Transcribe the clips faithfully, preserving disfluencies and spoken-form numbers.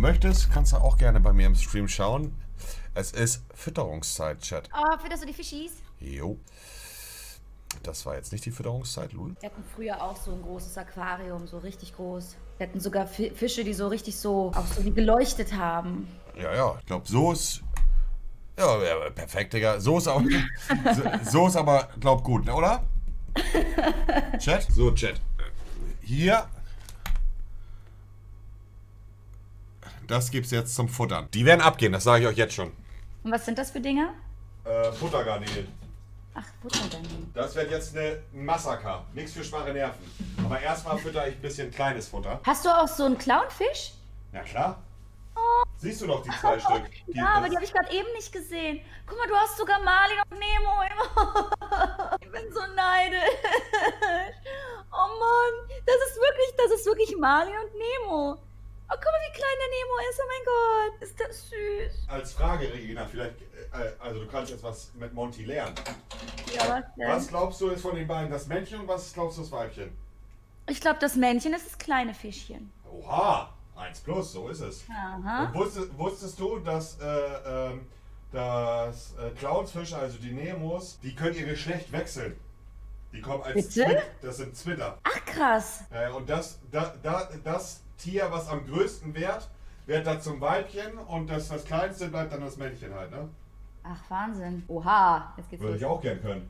möchtest, kannst du auch gerne bei mir im Stream schauen. Es ist Fütterungszeit, Chat. Oh, fütterst du die Fischis? Jo. Das war jetzt nicht die Fütterungszeit, Lul. Wir hatten früher auch so ein großes Aquarium, so richtig groß. Wir hatten sogar Fische, die so richtig so, auch so wie geleuchtet haben. Ja, ja, ich glaube, so ist... Ja, ja, perfekt, Digga. So ist aber... so, so ist aber, glaub, gut, oder? Chat? So, Chat. Hier... Das gibt's jetzt zum Futtern. Die werden abgehen, das sage ich euch jetzt schon. Und was sind das für Dinger? Äh, Futtergarnelen. Ach, Futtergarnelen. Das wird jetzt eine Massaker. Nichts für schwache Nerven. Aber erstmal fütter ich ein bisschen kleines Futter. Hast du auch so einen Clownfisch? Ja klar. Oh. Siehst du doch die zwei oh, Stück. Die, ja, aber die habe ich gerade eben nicht gesehen. Guck mal, du hast sogar Marlin und Nemo. Ich bin so neidisch. Oh Mann, das ist wirklich, das ist wirklich Marlin und Nemo. Oh, guck mal, wie klein der Nemo ist. Oh mein Gott, ist das süß. Als Frage, Regina, vielleicht, äh, also du kannst jetzt was mit Monty lernen. Ja, was denn? Was glaubst du ist von den beiden das Männchen und was glaubst du das Weibchen? Ich glaube, das Männchen ist das kleine Fischchen. Oha, eins plus, so ist es. Aha. Und wusstest, wusstest du, dass, äh, ähm, dass äh, Clownsfische, also die Nemos, die können ihr Geschlecht wechseln. Die kommen als Bitte? Zwitter. Das sind Zwitter. Ach, krass. Äh, und das, da, da, das Tier, was am größten wird, wird dann zum Weibchen und das, das kleinste bleibt dann das Männchen halt, ne? Ach, Wahnsinn. Oha, jetzt geht's Würde los. ich auch gern können.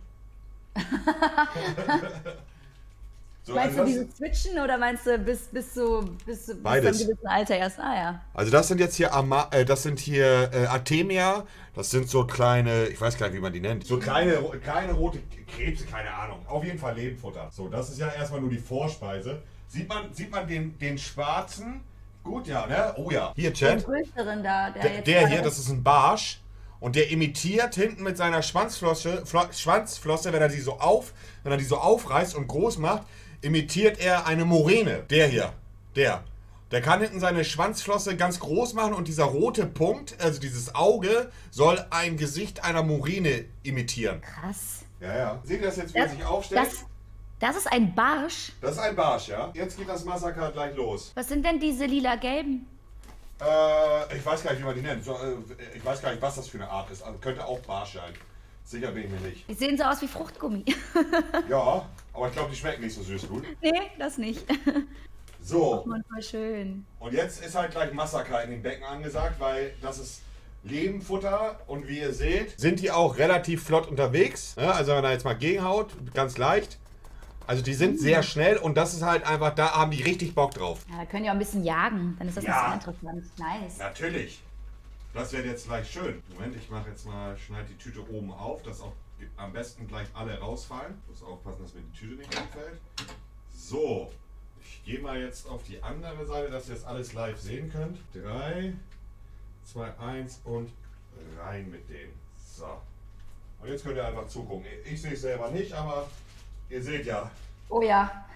So, meinst also du dieses Switchen oder meinst du bis, bis, so, bis, bis beides. zu einem gewissen Alter erst? Ah ja. Also das sind jetzt hier Ama äh, das sind hier äh, Artemia, das sind so kleine, ich weiß gar nicht, wie man die nennt. So kleine, kleine rote Krebse, keine Ahnung. Auf jeden Fall Lebenfutter. So, das ist ja erstmal nur die Vorspeise. Sieht man, sieht man den, den schwarzen? Gut, ja, ne? Oh ja. Hier, Chat. Den größeren da, der, Der, jetzt der hier, das ist ein Barsch. Und der imitiert hinten mit seiner Schwanzflosse, Flo Schwanzflosse, wenn er die so auf, wenn er die so aufreißt und groß macht, imitiert er eine Moräne. Der hier, der. Der kann hinten seine Schwanzflosse ganz groß machen und dieser rote Punkt, also dieses Auge, soll ein Gesicht einer Moräne imitieren. Krass. Ja, ja. Seht ihr das jetzt, wie Das, er sich aufstellt? das, das ist ein Barsch. Das ist ein Barsch, ja. Jetzt geht das Massaker gleich los. Was sind denn diese lila-gelben? Äh, ich weiß gar nicht, wie man die nennt. So, äh, ich weiß gar nicht, was das für eine Art ist. Also könnte auch Barsch sein. Sicher bin ich mir nicht. Die sehen so aus wie Fruchtgummi. Ja, aber ich glaube, die schmecken nicht so süß gut. Nee, das nicht. So. Oh Mann, voll schön. Und jetzt ist halt gleich Massaker in den Becken angesagt, weil das ist Lebenfutter. Und wie ihr seht, sind die auch relativ flott unterwegs. Also wenn er jetzt mal gegenhaut, ganz leicht. Also die sind sehr schnell und das ist halt einfach, da haben die richtig Bock drauf. Ja, da können die auch ein bisschen jagen, dann ist das Ja. nicht so interessant. Nice. Natürlich. Das wird jetzt gleich schön. Moment, ich mache jetzt mal, schneide die Tüte oben auf, dass auch am besten gleich alle rausfallen. Ich muss aufpassen, dass mir die Tüte nicht umfällt. So, ich gehe mal jetzt auf die andere Seite, dass ihr das alles live sehen könnt. drei, zwei, eins und rein mit denen. So. Und jetzt könnt ihr einfach zugucken. Ich sehe es selber nicht, aber ihr seht ja. Oh ja.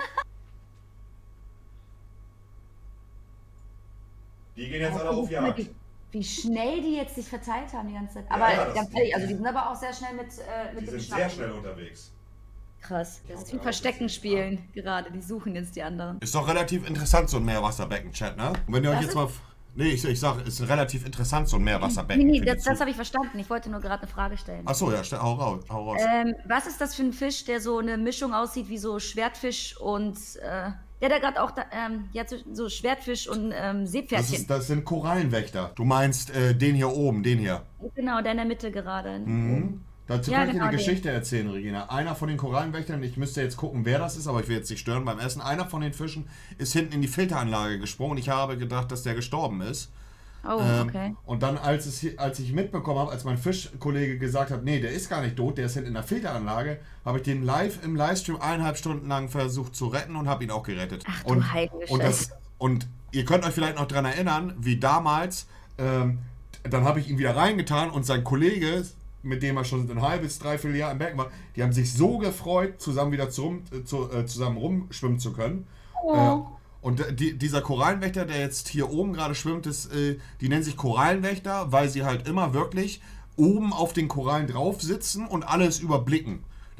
Die gehen jetzt Aber alle auf guck mal, Jagd. Wie, wie schnell die jetzt sich verteilt haben die ganze Zeit. Aber ja, das- ganz ehrlich, also die sind aber auch sehr schnell mit, äh, mit Die dem sind Schnappen. sehr schnell unterwegs. Krass. Das ist Ja, wie das Verstecken ist- spielen gerade. Die suchen jetzt die anderen. Ist doch relativ interessant, so ein Meerwasserbecken-Chat, ne? Und wenn ihr euch Was jetzt ist- mal... Nee, ich, ich sag, ist relativ interessant, so ein Meerwasserbecken. Nee, nee, für die das, das Zuh- habe ich verstanden. Ich wollte nur gerade eine Frage stellen. Achso, ja, stell- hau raus. Hau raus. Ähm, was ist das für ein Fisch, der so eine Mischung aussieht wie so Schwertfisch und äh, der da gerade auch da, ähm, ja, zwischen- so Schwertfisch und ähm, Das, Seepferdchen. ist, das sind Korallenwächter. Du meinst äh, den hier oben, den hier. Genau, der in der Mitte gerade. Mhm. Dazu Ja, kann ich dir genau eine den. Geschichte erzählen, Regina. Einer von den Korallenwächtern, ich müsste jetzt gucken, wer das ist, aber ich will jetzt nicht stören beim Essen. Einer von den Fischen ist hinten in die Filteranlage gesprungen und ich habe gedacht, dass der gestorben ist. Oh, Ähm, okay. Und dann, als, es, hier- als ich mitbekommen habe, als mein Fischkollege gesagt hat, nee, der ist gar nicht tot, der ist hinten in der Filteranlage, habe ich den live im Livestream eineinhalb Stunden lang versucht zu retten und habe ihn auch gerettet. Ach du und, heilige und, das, und ihr könnt euch vielleicht noch daran erinnern, wie damals, ähm, dann habe ich ihn wieder reingetan und sein Kollege, mit dem er schon ein halbes, dreiviertel Jahr im Becken war, die haben sich so gefreut, zusammen wieder zum, äh, zu, äh, zusammen rumschwimmen zu können. Oh. Äh, Und die, dieser Korallenwächter, der jetzt hier oben gerade schwimmt, ist, äh, die nennen sich Korallenwächter, weil sie halt immer wirklich oben auf den Korallen drauf sitzen und alles überblicken.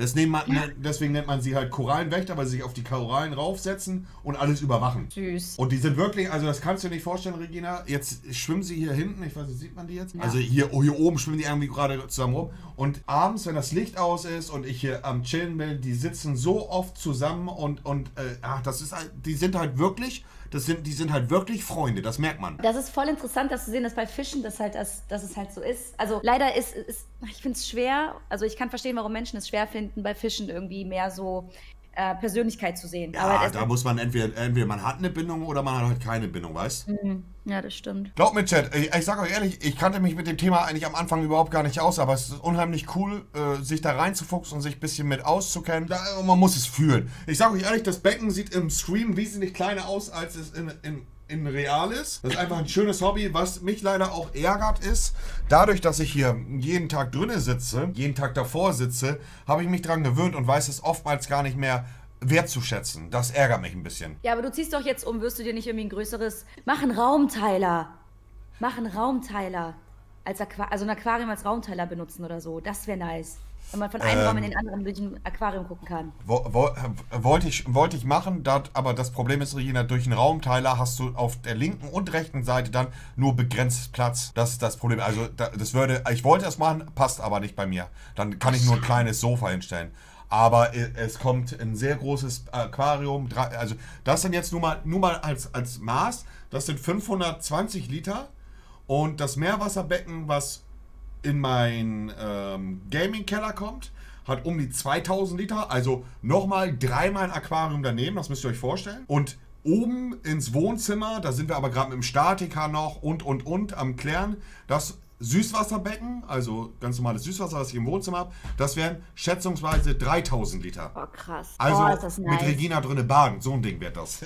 Das nennt man, deswegen nennt man sie halt Korallenwächter, weil sie sich auf die Korallen raufsetzen und alles überwachen. Süß. Und die sind wirklich, also das kannst du dir nicht vorstellen, Regina. Jetzt schwimmen sie hier hinten, ich weiß nicht, sieht man die jetzt? Ja. Also hier, hier oben schwimmen die irgendwie gerade zusammen rum. Und abends, wenn das Licht aus ist und ich hier am Chillen bin, die sitzen so oft zusammen und, und äh, ach, das ist halt, die sind halt wirklich... Das sind, die sind halt wirklich Freunde, das merkt man. Das ist voll interessant, dass zu sehen, dass bei Fischen das halt, dass, dass es halt so ist. Also leider ist, ist ich finde es schwer, also ich kann verstehen, warum Menschen es schwer finden, bei Fischen irgendwie mehr so äh, Persönlichkeit zu sehen. Ja, aber da muss man entweder, entweder man hat eine Bindung oder man hat halt keine Bindung, weißt du? Mhm. Ja, das stimmt. Glaubt mir, Chat, ich, ich sag euch ehrlich, ich kannte mich mit dem Thema eigentlich am Anfang überhaupt gar nicht aus, aber es ist unheimlich cool, äh, sich da reinzufuchsen und sich ein bisschen mit auszukennen. Da, man muss es fühlen. Ich sag euch ehrlich, das Becken sieht im Stream wesentlich kleiner aus, als es in, in in real ist. Das ist einfach ein schönes Hobby, was mich leider auch ärgert ist. Dadurch, dass ich hier jeden Tag drinnen sitze, jeden Tag davor sitze, habe ich mich daran gewöhnt und weiß es oftmals gar nicht mehr wertzuschätzen. Das ärgert mich ein bisschen. Ja, aber du ziehst doch jetzt um, wirst du dir nicht irgendwie ein größeres... Mach einen Raumteiler. Mach einen Raumteiler. Als Aqua also ein Aquarium als Raumteiler benutzen oder so. Das wäre nice. Wenn man von einem ähm, Raum in den anderen durch ein Aquarium gucken kann. Wo, wo, wollte ich, wollte ich machen, dat, aber das Problem ist, Regina, durch einen Raumteiler hast du auf der linken und rechten Seite dann nur begrenzt Platz. Das ist das Problem. Also das würde, ich wollte es machen, passt aber nicht bei mir. Dann kann ich nur ein kleines Sofa hinstellen. Aber es kommt ein sehr großes Aquarium. Also das sind jetzt nur mal, nur mal als, als Maß, das sind fünfhundertzwanzig Liter. Und das Meerwasserbecken, was in meinen ähm, Gaming-Keller kommt, hat um die zweitausend Liter, also nochmal dreimal ein Aquarium daneben, das müsst ihr euch vorstellen. Und oben ins Wohnzimmer, da sind wir aber gerade mit dem Statiker noch und und und am Klären, das Süßwasserbecken, also ganz normales Süßwasser, was ich im Wohnzimmer habe, das wären schätzungsweise dreitausend Liter. Oh krass. Also oh, ist das nice. Mit Regina drinne baden, so ein Ding wird das.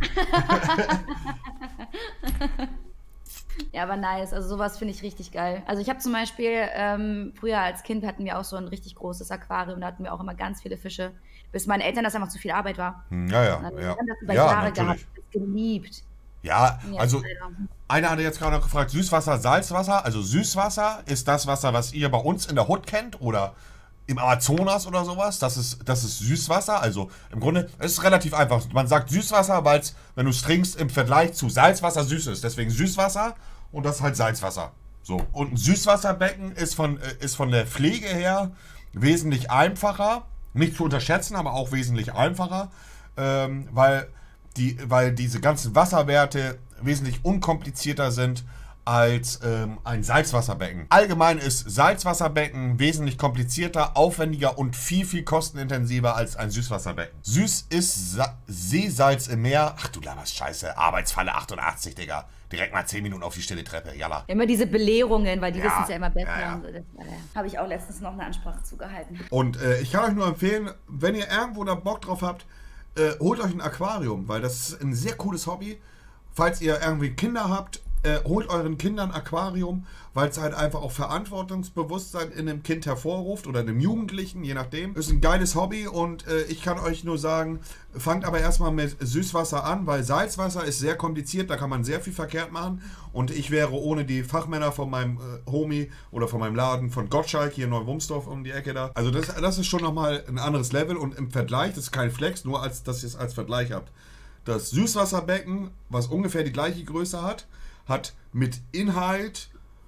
Ja, aber nice. Also sowas finde ich richtig geil. Also ich habe zum Beispiel, ähm, früher als Kind hatten wir auch so ein richtig großes Aquarium. Da hatten wir auch immer ganz viele Fische. Bis meine Eltern das einfach zu viel Arbeit war. Ja, ja. Und ja. haben das über ja, Jahre natürlich. gehabt. Das geliebt. Ja, also einer hatte jetzt gerade noch gefragt, Süßwasser, Salzwasser. Also Süßwasser ist das Wasser, was ihr bei uns in der Hut kennt oder im Amazonas oder sowas. Das ist, das ist Süßwasser. Also im Grunde, es ist relativ einfach. Man sagt Süßwasser, weil es, wenn du es trinkst, im Vergleich zu Salzwasser süß ist. Deswegen Süßwasser und das ist halt Salzwasser. So. Und ein Süßwasserbecken ist von, ist von der Pflege her wesentlich einfacher. Nicht zu unterschätzen, aber auch wesentlich einfacher. Ähm, weil, die, weil diese ganzen Wasserwerte wesentlich unkomplizierter sind als ähm, ein Salzwasserbecken. Allgemein ist Salzwasserbecken wesentlich komplizierter, aufwendiger und viel, viel kostenintensiver als ein Süßwasserbecken. Süß ist Sa Seesalz im Meer. Ach du laberst Scheiße, Arbeitsfalle achtundachtzig, Digga. Direkt mal zehn Minuten auf die stille Treppe, jalla. Immer diese Belehrungen, weil die ja, wissen es ja immer besser. Ja, ja. Und so. äh, Habe ich auch letztens noch eine Ansprache zugehalten. Und äh, ich kann euch nur empfehlen, wenn ihr irgendwo da Bock drauf habt, äh, holt euch ein Aquarium, weil das ist ein sehr cooles Hobby. Falls ihr irgendwie Kinder habt, Äh, holt euren Kindern Aquarium, weil es halt einfach auch Verantwortungsbewusstsein in einem Kind hervorruft oder einem Jugendlichen, je nachdem. Ist ein geiles Hobby und äh, ich kann euch nur sagen, fangt aber erstmal mit Süßwasser an, weil Salzwasser ist sehr kompliziert, da kann man sehr viel verkehrt machen und ich wäre ohne die Fachmänner von meinem äh, Homie oder von meinem Laden von Gottschalk hier in Neuwumsdorf um die Ecke da. Also das, das ist schon nochmal ein anderes Level und im Vergleich, das ist kein Flex, nur als, dass ihr es als Vergleich habt. Das Süßwasserbecken, was ungefähr die gleiche Größe hat, hat mit Inhalt,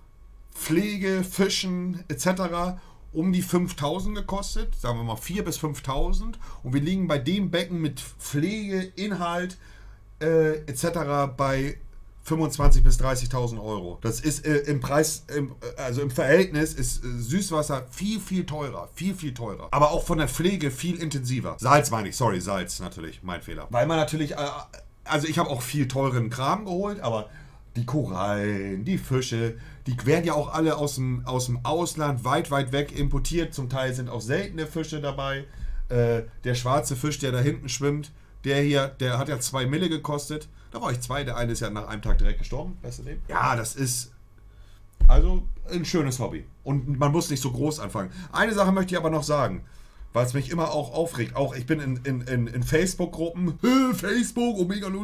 Pflege, Fischen et cetera um die fünftausend gekostet, sagen wir mal vier bis fünftausend und wir liegen bei dem Becken mit Pflege, Inhalt äh, et cetera bei fünfundzwanzigtausend bis dreißigtausend Euro. Das ist äh, im Preis, im, also im Verhältnis ist äh, Süßwasser viel, viel teurer, viel, viel teurer. Aber auch von der Pflege viel intensiver. Salz meine ich, sorry, Salz natürlich, mein Fehler. Weil man natürlich, äh, also ich habe auch viel teuren Kram geholt, aber die Korallen, die Fische, die werden ja auch alle aus dem, aus dem Ausland weit, weit weg importiert. Zum Teil sind auch seltene Fische dabei. Äh, der schwarze Fisch, der da hinten schwimmt, der hier, der hat ja zwei Mille gekostet. Da war ich zwei, der eine ist ja nach einem Tag direkt gestorben. Weißt du den? Ja, das ist also ein schönes Hobby. Und man muss nicht so groß anfangen. Eine Sache möchte ich aber noch sagen, weil es mich immer auch aufregt. Auch ich bin in, in, in, in Facebook-Gruppen, Facebook, Omega Null,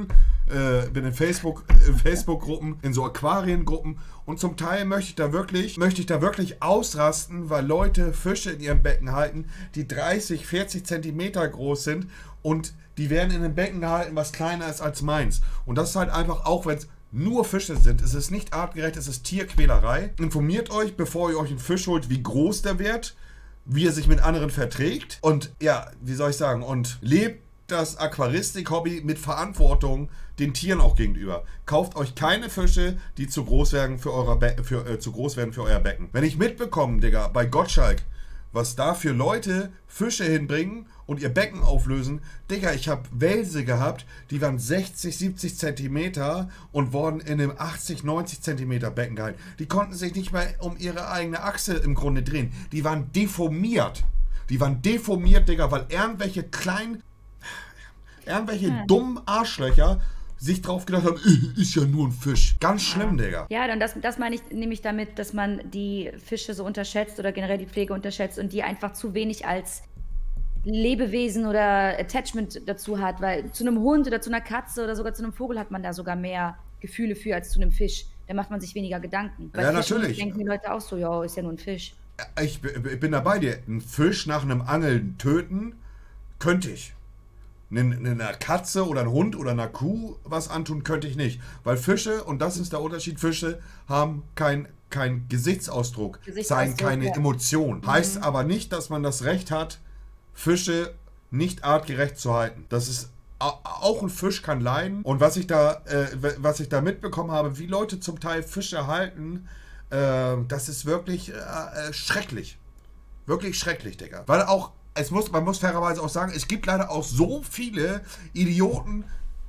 äh, bin in Facebook, in Facebook-Gruppen, in so Aquariengruppen und zum Teil möchte ich da wirklich, möchte ich da wirklich ausrasten, weil Leute Fische in ihrem Becken halten, die dreißig, vierzig Zentimeter groß sind und die werden in einem Becken gehalten, was kleiner ist als meins. Und das ist halt einfach, auch wenn es nur Fische sind, es ist nicht artgerecht, es ist Tierquälerei. Informiert euch, bevor ihr euch einen Fisch holt, wie groß der wird, wie er sich mit anderen verträgt und ja, wie soll ich sagen, und lebt das Aquaristik-Hobby mit Verantwortung den Tieren auch gegenüber. Kauft euch keine Fische, die zu groß werden für, euer Be für, äh, zu groß werden für euer Becken. Wenn ich mitbekomme, Digga, bei Gottschalk, was da für Leute Fische hinbringen und ihr Becken auflösen, Digga, ich habe Welse gehabt, die waren sechzig, siebzig Zentimeter und wurden in einem achtzig, neunzig Zentimeter Becken gehalten. Die konnten sich nicht mehr um ihre eigene Achse im Grunde drehen. Die waren deformiert. Die waren deformiert, Digga, weil irgendwelche kleinen, irgendwelche ja. dummen Arschlöcher sich drauf gedacht haben, ist ja nur ein Fisch. Ganz schlimm, ja. Digga. Ja, und das, das meine ich nämlich damit, dass man die Fische so unterschätzt oder generell die Pflege unterschätzt und die einfach zu wenig als Lebewesen oder Attachment dazu hat, weil zu einem Hund oder zu einer Katze oder sogar zu einem Vogel hat man da sogar mehr Gefühle für als zu einem Fisch. Da macht man sich weniger Gedanken. Bei Ja, Fischen natürlich. denken die Leute auch so, ja, ist ja nur ein Fisch. Ich bin da bei dir. Einen Fisch nach einem Angeln töten, könnte ich. Einer Katze oder einem Hund oder einer Kuh was antun, könnte ich nicht. Weil Fische, und das ist der Unterschied, Fische haben kein, kein Gesichtsausdruck, zeigen keine ja. Emotion. Mhm. Heißt aber nicht, dass man das Recht hat, Fische nicht artgerecht zu halten. Das ist auch ein Fisch kann leiden. Und was ich da, äh, was ich da mitbekommen habe, wie Leute zum Teil Fische halten, äh, das ist wirklich äh, schrecklich. Wirklich schrecklich, Digga. Weil auch, es muss, man muss fairerweise auch sagen, es gibt leider auch so viele Idioten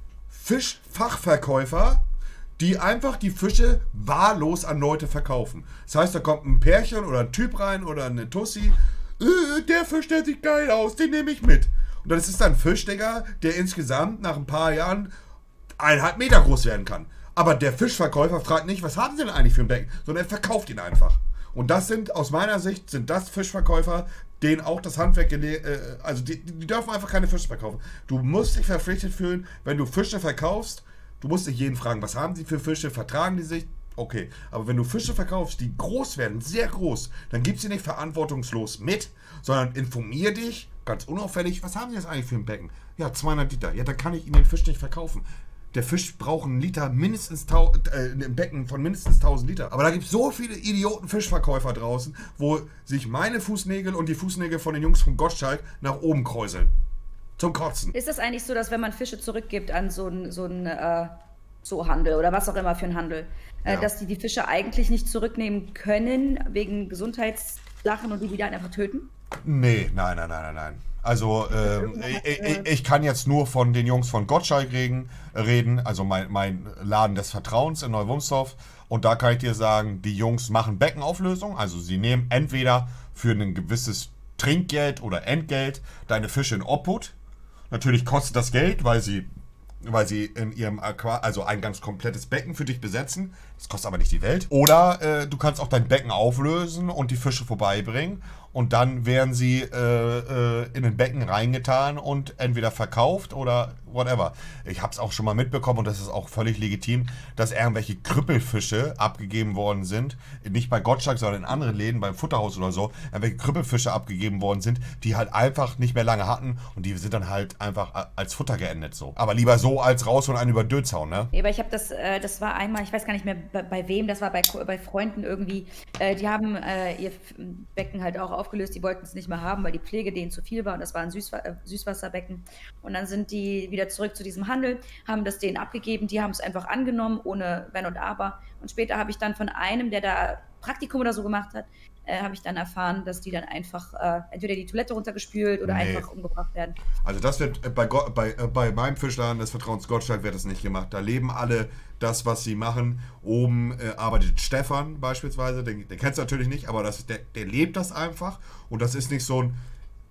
Fischfachverkäufer, die einfach die Fische wahllos an Leute verkaufen. Das heißt, da kommt ein Pärchen oder ein Typ rein oder eine Tussi, äh, der Fisch, der sieht geil aus, den nehme ich mit. Und das ist dann ein Fisch, Digga, der insgesamt nach ein paar Jahren eineinhalb Meter groß werden kann. Aber der Fischverkäufer fragt nicht, was haben sie denn eigentlich für ein Becken, sondern er verkauft ihn einfach. Und das sind, aus meiner Sicht, sind das Fischverkäufer, denen auch das Handwerk, äh, also die, die dürfen einfach keine Fische verkaufen. Du musst dich verpflichtet fühlen, wenn du Fische verkaufst, du musst dich jeden fragen, was haben sie für Fische, vertragen die sich? Okay, aber wenn du Fische verkaufst, die groß werden, sehr groß, dann gib sie nicht verantwortungslos mit, sondern informier dich, ganz unauffällig, was haben sie jetzt eigentlich für ein Becken? Ja, zweihundert Liter. Ja, dann kann ich ihnen den Fisch nicht verkaufen. Der Fisch braucht einen Liter mindestens, äh, ein Becken von mindestens tausend Liter. Aber da gibt es so viele Idioten Fischverkäufer draußen, wo sich meine Fußnägel und die Fußnägel von den Jungs von Gottschalk nach oben kräuseln. Zum Kotzen. Ist das eigentlich so, dass wenn man Fische zurückgibt an so einen so äh, Zoohandel oder was auch immer für einen Handel, äh, ja. dass die die Fische eigentlich nicht zurücknehmen können wegen Gesundheitssachen und die wieder einfach töten? Nee, nein, nein, nein, nein, nein. Also ähm, ich, ich, ich kann jetzt nur von den Jungs von Gottschalk reden, reden also mein, mein Laden des Vertrauens in Neuwumsdorf. Und da kann ich dir sagen, die Jungs machen Beckenauflösung. Also sie nehmen entweder für ein gewisses Trinkgeld oder Entgelt deine Fische in Obhut. Natürlich kostet das Geld, weil sie, weil sie in ihrem Aquarium, also ein ganz komplettes Becken für dich besetzen. Das kostet aber nicht die Welt. Oder äh, du kannst auch dein Becken auflösen und die Fische vorbeibringen. Und dann werden sie äh, äh, in ein Becken reingetan und entweder verkauft oder whatever. Ich habe es auch schon mal mitbekommen und das ist auch völlig legitim, dass irgendwelche Krüppelfische abgegeben worden sind. Nicht bei Gottschalk, sondern in anderen Läden, beim Futterhaus oder so. Irgendwelche Krüppelfische abgegeben worden sind, die halt einfach nicht mehr lange hatten und die sind dann halt einfach als Futter geendet so. Aber lieber so als raus und einen über Dötz hauen, ne? Ja, aber ich habe das, äh, das war einmal, ich weiß gar nicht mehr bei, bei wem, das war bei, bei Freunden irgendwie. Äh, die haben äh, ihr Becken halt auch aufgelöst, die wollten es nicht mehr haben, weil die Pflege denen zu viel war und das war ein Süßwa äh, Süßwasserbecken. Und dann sind die wieder zurück zu diesem Handel, haben das denen abgegeben, die haben es einfach angenommen, ohne Wenn und Aber. Und später habe ich dann von einem, der da Praktikum oder so gemacht hat, äh, habe ich dann erfahren, dass die dann einfach äh, entweder die Toilette runtergespült oder nee. einfach umgebracht werden. Also das wird äh, bei, bei, äh, bei meinem Fischladen des Vertrauens Gottschalk wird das nicht gemacht. Da leben alle das, was sie machen. Oben äh, arbeitet Stefan beispielsweise, den, den kennst du natürlich nicht, aber das, der, der lebt das einfach und das ist nicht so ein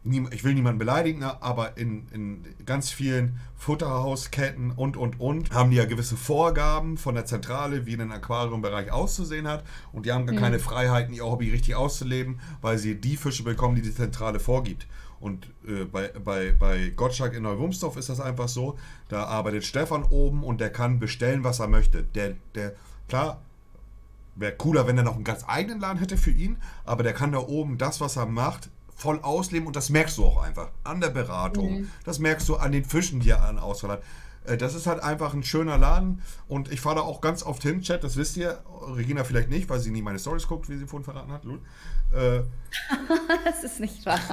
ich will niemanden beleidigen, aber in, in ganz vielen Futterhausketten und, und, und haben die ja gewisse Vorgaben von der Zentrale, wie ein Aquariumbereich auszusehen hat. Und die haben gar mhm. keine Freiheiten, ihr Hobby richtig auszuleben, weil sie die Fische bekommen, die die Zentrale vorgibt. Und äh, bei, bei, bei Gottschalk in Neuwumsdorf ist das einfach so, da arbeitet Stefan oben und der kann bestellen, was er möchte. Der, der, klar, wäre cooler, wenn er noch einen ganz eigenen Laden hätte für ihn, aber der kann da oben das, was er macht, voll ausleben und das merkst du auch einfach an der Beratung. Mhm. Das merkst du an den Fischen, die er an Auswahl hat. Das ist halt einfach ein schöner Laden und ich fahre da auch ganz oft hin, Chat, das wisst ihr, Regina vielleicht nicht, weil sie nie meine Stories guckt, wie sie vorhin verraten hat. Äh, das ist nicht wahr.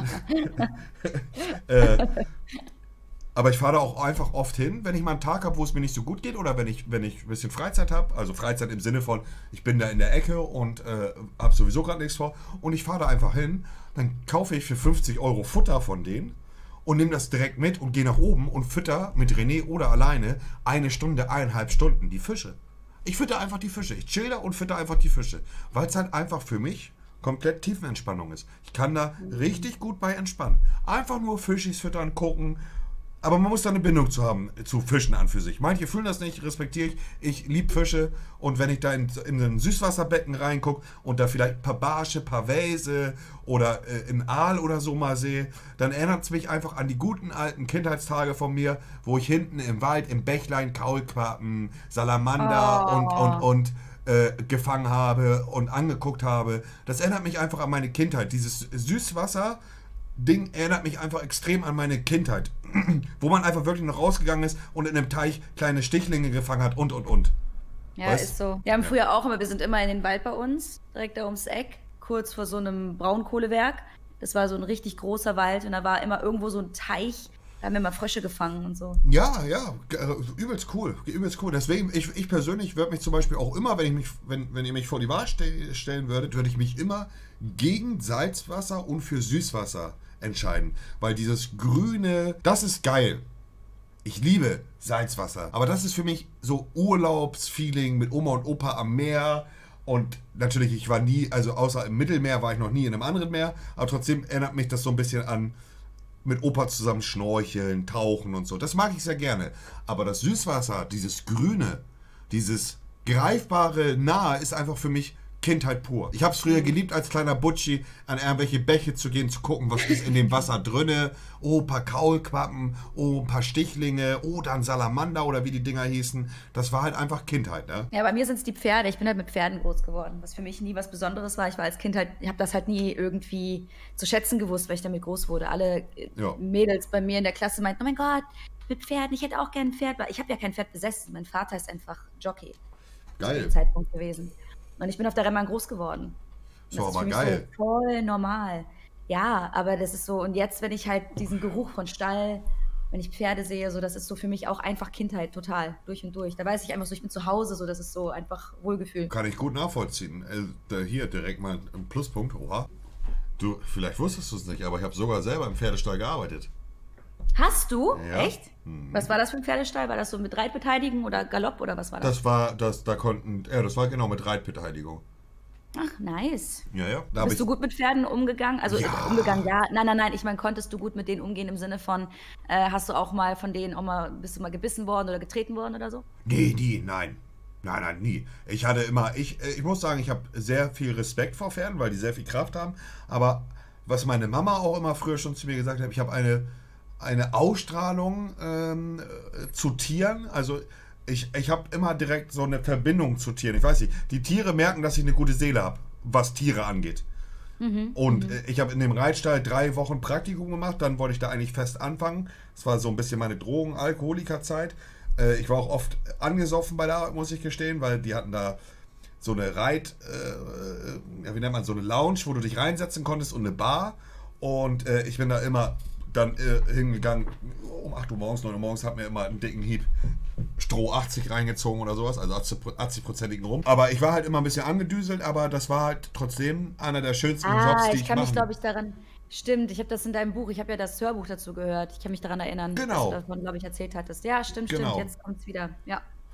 äh, aber ich fahre da auch einfach oft hin, wenn ich mal einen Tag habe, wo es mir nicht so gut geht oder wenn ich, wenn ich ein bisschen Freizeit habe, also Freizeit im Sinne von, ich bin da in der Ecke und äh, habe sowieso gerade nichts vor und ich fahre da einfach hin, dann kaufe ich für fünfzig Euro Futter von denen und nehme das direkt mit und gehe nach oben und fütter mit René oder alleine eine Stunde, eineinhalb Stunden die Fische. Ich fütter einfach die Fische. Ich chill da und fütter einfach die Fische, weil es halt einfach für mich komplett Tiefenentspannung ist. Ich kann da richtig gut bei entspannen. Einfach nur Fischis füttern, gucken. Aber man muss da eine Bindung zu haben, zu Fischen an für sich. Manche fühlen das nicht, respektiere ich. Ich liebe Fische und wenn ich da in, in ein Süßwasserbecken reingucke und da vielleicht ein paar Barsche, ein paar Welse oder äh, einen Aal oder so mal sehe, dann erinnert es mich einfach an die guten alten Kindheitstage von mir, wo ich hinten im Wald, im Bächlein Kaulquappen, Salamander oh. und, und, und äh, gefangen habe und angeguckt habe. Das erinnert mich einfach an meine Kindheit. Dieses Süßwasser Ding erinnert mich einfach extrem an meine Kindheit, wo man einfach wirklich noch rausgegangen ist und in einem Teich kleine Stichlinge gefangen hat und und und. Ja, weißt? Ist so. Wir haben ja. früher auch immer, wir sind immer in den Wald bei uns, direkt da ums Eck, kurz vor so einem Braunkohlewerk. Das war so ein richtig großer Wald und da war immer irgendwo so ein Teich, da haben wir immer Frösche gefangen und so. Ja, ja, übelst cool, übelst cool. Deswegen, ich, ich persönlich würde mich zum Beispiel auch immer, wenn ich mich, wenn, wenn ihr mich vor die Wahl ste- stellen würdet, würde ich mich immer gegen Salzwasser und für Süßwasser entscheiden, weil dieses grüne, das ist geil. Ich liebe Salzwasser, aber das ist für mich so Urlaubsfeeling mit Oma und Opa am Meer und natürlich, ich war nie, also außer im Mittelmeer war ich noch nie in einem anderen Meer, aber trotzdem erinnert mich das so ein bisschen an mit Opa zusammen schnorcheln, tauchen und so. Das mag ich sehr gerne, aber das Süßwasser, dieses Grüne, dieses greifbare Nahe ist einfach für mich Kindheit pur. Ich habe es früher geliebt, als kleiner Butschi an irgendwelche Bäche zu gehen, zu gucken, was ist in dem Wasser drinne. Oh, ein paar Kaulquappen, oh, ein paar Stichlinge, oh, dann Salamander oder wie die Dinger hießen. Das war halt einfach Kindheit, ne? Ja, bei mir sind es die Pferde. Ich bin halt mit Pferden groß geworden, was für mich nie was Besonderes war. Ich war als Kind halt, ich habe das halt nie irgendwie zu schätzen gewusst, weil ich damit groß wurde. Alle ja. Mädels bei mir in der Klasse meinten, oh mein Gott, mit Pferden, ich hätte auch gerne ein Pferd. Ich habe ja kein Pferd besessen. Mein Vater ist einfach Jockey. Geil. Zu dem Zeitpunkt gewesen. Und ich bin auf der Rennbahn groß geworden. Das war aber geil. So voll normal. Ja, aber das ist so, und jetzt, wenn ich halt diesen Geruch von Stall, wenn ich Pferde sehe, so, das ist so für mich auch einfach Kindheit, total, durch und durch. Da weiß ich einfach so, ich bin zu Hause, so, das ist so einfach Wohlgefühl. Kann ich gut nachvollziehen. Äh, hier direkt mal ein Pluspunkt, oha. Du, vielleicht wusstest du es nicht, aber ich habe sogar selber im Pferdestall gearbeitet. Hast du? Ja. Echt? Mhm. Was war das für ein Pferdestall? War das so mit Reitbeteiligung oder Galopp oder was war das? Das war, das, da konnten, ja, das war genau mit Reitbeteiligung. Ach, nice. Ja, ja. Da Bist ich, du gut mit Pferden umgegangen? Also ja. umgegangen, ja. Nein, nein, nein. Ich meine, konntest du gut mit denen umgehen im Sinne von, äh, hast du auch mal von denen auch mal, bist du mal gebissen worden oder getreten worden oder so? Nee, nie, nein. Nein, nein, nie. Ich hatte immer, ich, ich muss sagen, ich habe sehr viel Respekt vor Pferden, weil die sehr viel Kraft haben. Aber was meine Mama auch immer früher schon zu mir gesagt hat, ich habe eine eine Ausstrahlung ähm, zu Tieren, also ich, ich habe immer direkt so eine Verbindung zu Tieren. Ich weiß nicht, die Tiere merken, dass ich eine gute Seele habe, was Tiere angeht. Mhm, und mhm. ich habe in dem Reitstall drei Wochen Praktikum gemacht, dann wollte ich da eigentlich fest anfangen. Das war so ein bisschen meine Drogen-, Alkoholikerzeit. Äh, ich war auch oft angesoffen bei der Arbeit, muss ich gestehen, weil die hatten da so eine Reit, äh, ja, wie nennt man, so eine Lounge, wo du dich reinsetzen konntest und eine Bar. Und äh, ich bin da immer dann äh, hingegangen, um acht Uhr morgens, neun Uhr morgens, hat mir immer einen dicken Hieb Stroh achtzig reingezogen oder sowas, also achtzig-prozentigen rum. Aber ich war halt immer ein bisschen angedüselt, aber das war halt trotzdem einer der schönsten ah, Jobs, die ich ich kann machen. mich, glaube ich, daran, stimmt, ich habe das in deinem Buch, ich habe ja das Hörbuch dazu gehört, ich kann mich daran erinnern, genau. dass du davon, glaube ich, erzählt hattest. Ja, stimmt, genau. stimmt, jetzt kommt es wieder, ja.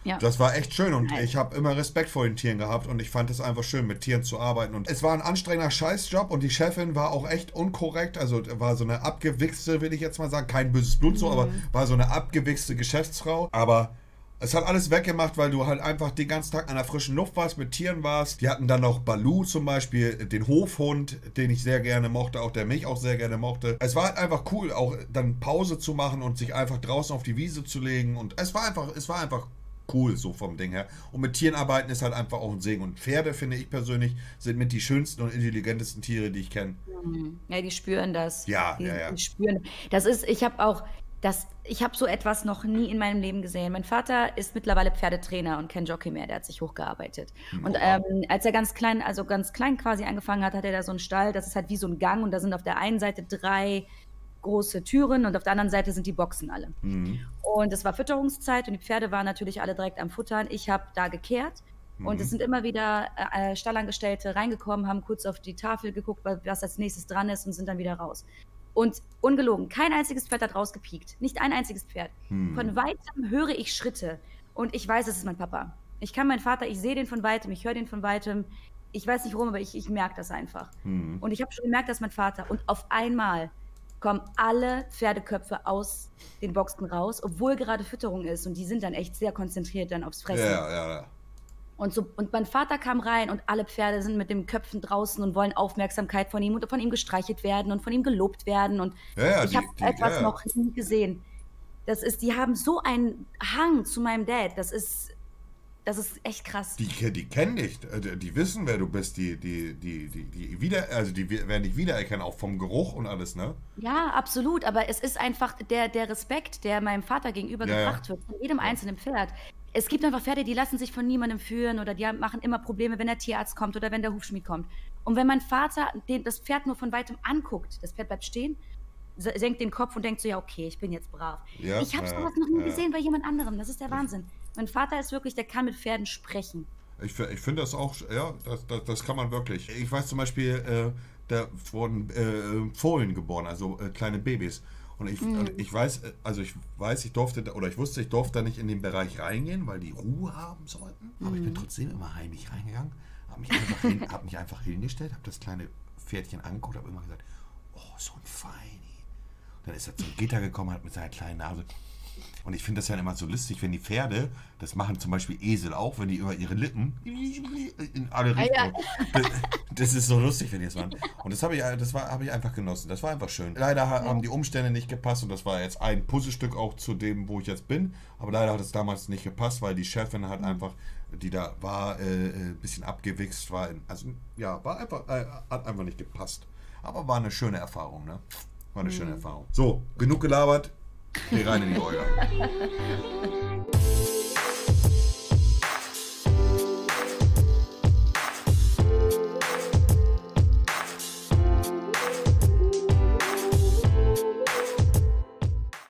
Ja. Das war echt schön und Nein. ich habe immer Respekt vor den Tieren gehabt und ich fand es einfach schön, mit Tieren zu arbeiten. Und es war ein anstrengender Scheißjob und die Chefin war auch echt unkorrekt, also war so eine abgewichste, will ich jetzt mal sagen, kein böses Blut so, Mhm. aber war so eine abgewichste Geschäftsfrau. Aber es hat alles weggemacht, weil du halt einfach den ganzen Tag an der frischen Luft warst, mit Tieren warst. Die hatten dann noch Baloo zum Beispiel, den Hofhund, den ich sehr gerne mochte, auch der mich auch sehr gerne mochte. Es war halt einfach cool, auch dann Pause zu machen und sich einfach draußen auf die Wiese zu legen. Und es war einfach, es war einfach cool, so vom Ding her. Und mit Tieren arbeiten ist halt einfach auch ein Segen. Und Pferde, finde ich persönlich, sind mit die schönsten und intelligentesten Tiere, die ich kenne. Mhm. Ja, die spüren das. Ja, die, ja, ja. Die spüren. Das ist, ich habe auch, das, ich habe so etwas noch nie in meinem Leben gesehen. Mein Vater ist mittlerweile Pferdetrainer und kein Jockey mehr. Der hat sich hochgearbeitet. Hm, Und wow. ähm, als er ganz klein, also ganz klein quasi angefangen hat, hat er da so einen Stall. Das ist halt wie so ein Gang und da sind auf der einen Seite drei große Türen und auf der anderen Seite sind die Boxen alle. Mhm. Und es war Fütterungszeit und die Pferde waren natürlich alle direkt am Futtern. Ich habe da gekehrt und Mhm. es sind immer wieder äh, Stallangestellte reingekommen, haben kurz auf die Tafel geguckt, was als nächstes dran ist und sind dann wieder raus. Und ungelogen, kein einziges Pferd hat rausgepiekt. Nicht ein einziges Pferd. Hm. Von weitem höre ich Schritte und ich weiß, es ist mein Papa. Ich kann meinen Vater, ich sehe den von weitem, ich höre den von weitem. Ich weiß nicht warum, aber ich, ich merke das einfach. Hm. Und ich habe schon gemerkt, dass mein Vater. Und auf einmal kommen alle Pferdeköpfe aus den Boxen raus, obwohl gerade Fütterung ist. Und die sind dann echt sehr konzentriert dann aufs Fressen. Ja, ja, ja. Und, so, und mein Vater kam rein und alle Pferde sind mit den Köpfen draußen und wollen Aufmerksamkeit von ihm und von ihm gestreichelt werden und von ihm gelobt werden. Und Ja, ja, ich die- habe die- etwas ja, ja. noch nie gesehen. Das ist, die haben so einen Hang zu meinem Dad. Das ist, das ist echt krass. Die, die kennen dich, äh, die wissen, wer du bist, die, die, die, die, die wieder, also die werden dich wiedererkennen, auch vom Geruch und alles, ne? Ja, absolut. Aber es ist einfach der, der Respekt, der meinem Vater gegenüber Ja, ja. gebracht wird, von jedem einzelnen Pferd. Es gibt einfach Pferde, die lassen sich von niemandem führen oder die machen immer Probleme, wenn der Tierarzt kommt oder wenn der Hufschmied kommt. Und wenn mein Vater den, das Pferd nur von weitem anguckt, das Pferd bleibt stehen, se- senkt den Kopf und denkt so, ja okay, ich bin jetzt brav. Ja, ich habe ja, sowas noch nie ja. gesehen bei jemand anderem. Das ist der Wahnsinn. Mein Vater ist wirklich, der kann mit Pferden sprechen. Ich, fi- ich finde das auch, ja, das, das, das kann man wirklich. Ich weiß zum Beispiel, äh, da wurden äh, Fohlen geboren, also äh, kleine Babys. Und ich, Mhm. und ich weiß, äh, also ich weiß, ich durfte, da- oder ich wusste, ich durfte da nicht in den Bereich reingehen, weil die Ruhe haben sollten. Aber ich bin trotzdem immer heimlich reingegangen, habe mich, einfach hin, hab mich einfach hingestellt, habe das kleine Pferdchen angeguckt, habe immer gesagt, oh, so ein Feini. Dann ist er zum Gitter gekommen, hat mit seiner kleinen Nase. Und ich finde das ja immer so lustig, wenn die Pferde, das machen zum Beispiel Esel auch, wenn die über ihre Lippen in alle Richtungen. Das, das ist so lustig, wenn die das machen. Und das habe ich, das war, habe ich einfach genossen. Das war einfach schön. Leider ha- haben die Umstände nicht gepasst und das war jetzt ein Puzzlestück auch zu dem, wo ich jetzt bin. Aber leider hat es damals nicht gepasst, weil die Chefin hat einfach, die da war, äh, ein bisschen abgewichst war. In, also ja, war einfach, äh, hat einfach nicht gepasst. Aber war eine schöne Erfahrung, ne? War eine schöne Erfahrung. So, genug gelabert. Geh rein in die Euler.